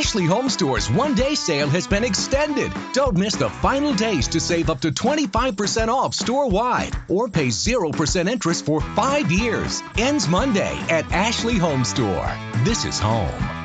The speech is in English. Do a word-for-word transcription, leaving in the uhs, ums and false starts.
Ashley Home Store's one-day sale has been extended. Don't miss the final days to save up to twenty-five percent off store-wide or pay zero percent interest for five years. Ends Monday at Ashley Home Store. This is home.